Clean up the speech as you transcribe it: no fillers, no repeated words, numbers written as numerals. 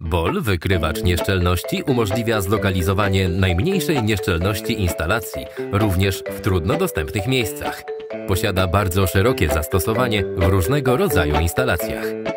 BOL, wykrywacz nieszczelności, umożliwia zlokalizowanie najmniejszej nieszczelności instalacji, również w trudno dostępnych miejscach. Posiada bardzo szerokie zastosowanie w różnego rodzaju instalacjach.